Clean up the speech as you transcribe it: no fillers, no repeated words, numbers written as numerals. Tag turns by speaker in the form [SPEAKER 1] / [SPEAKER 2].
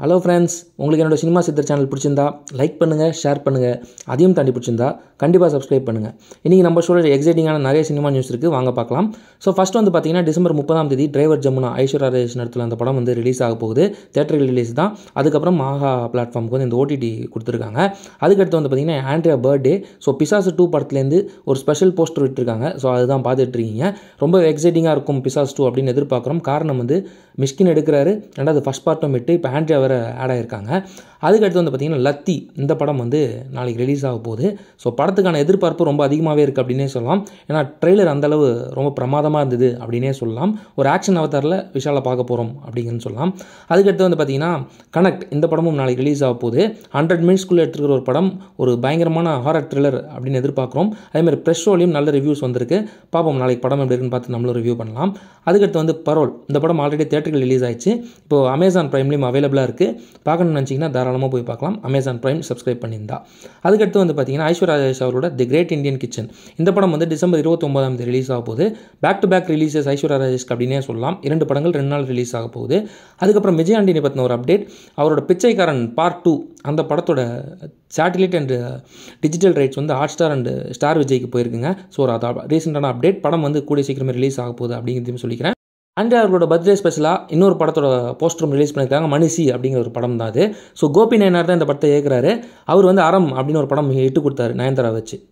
[SPEAKER 1] Hello friends, உங்களுக்கு என்னோட cinema சித்தர் சேனல் பிடிச்சிருந்தா லைக் பண்ணுங்கள், ஷேர் பண்ணுங்கள். அதையும் தாண்டி பிடிச்சிருந்தா கண்டிப்பாக சப்ஸ்கிரைப் பண்ணுங்கள். இன்றைக்கி நம்ம ஷோவில் எக்ஸைட்டிங்கான நிறைய சினிமா நியூஸ் இருக்குது, வாங்க பார்க்கலாம். ஸோ ஃபஸ்ட் வந்து பார்த்தீங்கன்னா டிசம்பர் 30 டிரைவர் ஜமுனா ஐஸ்வர்யா ராஜேஷ் நடத்துல அந்த படம் வந்து ரிலீஸ் ஆக போகுது. தேட்டரில் ரிலீஸ் தான். அதுக்கப்புறம் மாஹா பிளாட்ஃபார்முக்கு வந்து இந்த ஓடிடி கொடுத்துருக்காங்க. அதுக்கடுத்து வந்து பார்த்தீங்கன்னா ஆண்ட்ரியா பர்த்டே. ஸோ பிசாசு 2 படத்துலேருந்து ஒரு ஸ்பெஷல் போஸ்டர் விட்டுருக்காங்க. ஸோ அதுதான் பார்த்துட்ருக்கீங்க. ரொம்ப எக்ஸைட்டிங்காக இருக்கும் பிசாஸ் 2 அப்படின்னு எதிர்பார்க்குறோம். காரணம் வந்து மிஷ்கின் எடுக்கிறாரு, ரெண்டாவது ஃபஸ்ட் பார்ட்டும் விட்டு இப்போ ஆண்ட்ரியா வேறு ஆட் ஆகிருக்காங்க. அதுக்கடுத்து வந்து பார்த்திங்கன்னா லத்தி, இந்த படம் வந்து நாளைக்கு ரிலீஸ் ஆக போகுது. ஸோ படத்துக்கான எதிர்பார்ப்பு ரொம்ப அதிகமாகவே இருக்குது அப்படின்னே சொல்லலாம். ஏன்னா ட்ரெய்லர் அந்தளவு ரொம்ப பிரமாதமாக இருந்தது அப்படின்னே சொல்லலாம். ஒரு ஆக்ஷன் அவதாரில் விஷாலை பார்க்க போகிறோம் அப்படிங்கன்னு சொல்லலாம். அதுக்கடுத்து வந்து பார்த்திங்கன்னா கனெக்ட், இந்த படமும் நாளைக்கு ரிலீஸ் ஆக போகுது. 100 மினிட்ஸ்க்குள்ளே எடுத்துக்கிற ஒரு படம், ஒரு பயங்கரமான ஹாரர் த்ரில்லர் அப்படின்னு எதிர்பார்க்குறோம். அதேமாதிரி ப்ரெஷ் ஷோலையும் நல்ல ரிவ்யூஸ் வந்திருக்கு. பார்ப்போம் நாளைக்கு படம் எப்படி இருக்குன்னு பார்த்து நம்மளும் ரிவ்யூ பண்ணலாம். அதுக்கடுத்து வந்து பரோல், இந்த படம் ஆல்ரெடி தேட்டருக்கு ரிலீஸ் ஆயிடுச்சு. இப்போது அமேசான் ப்ரைம்லேயும் அவைலபிளாக இருக்குது. பார்க்கணும்னு நினச்சிங்கன்னா தாராளமாக போய் பார்க்கலாம், அமேசான் ப்ரைம் சப்ஸ்கிரைப் பண்ணியிருந்தா. அதுக்கடுத்து வந்து பார்த்தீங்கன்னா ஐஸ்வர்யா ராஜேஷ் அவரோட தி கிரேட் இந்தியன் கிச்சன், இந்த படம் வந்து டிசம்பர் 29 ரிலீஸ் ஆக போகுது. Back to back releases Aishwarya ராஜேஷ்க்கு அப்படின்னே சொல்லலாம். 2 படங்கள் 2 நாள் ரிலீஸ் ஆக போகுது. அதுக்கப்புறம் விஜய் ஆண்டனி பற்றின ஒரு அப்டேட், அவரோட பிச்சைக்காரன் பார்ட் 2 அந்த படத்தோட சேட்டிலைட் அண்ட் டிஜிட்டல் ரைட்ஸ் வந்து ஹாட்ஸ்டார் அண்ட் ஸ்டார் விஜய்க்கு போயிருக்குங்க. ஸோ அது ரீசெண்டான அப்டேட். படம் வந்து கூடிய சீக்கிரமே ரிலீஸ் ஆக போகுது அப்படிங்கிறதையும் சொல்லிக்கிறேன். அண்ட் அவர்களோட பர்த்டே ஸ்பெஷலாக இன்னொரு படத்தோட போஸ்டரும் ரிலீஸ் பண்ணியிருக்காங்க, மணிசி அப்படிங்கிற ஒரு படம் தான் அது. ஸோ கோபி நயனார் தான் இந்த படத்தை இயக்குறாரு. அவர் வந்து அறம் அப்படின்னு ஒரு படம் இட்டு கொடுத்தாரு நயன்தாரா வச்சு.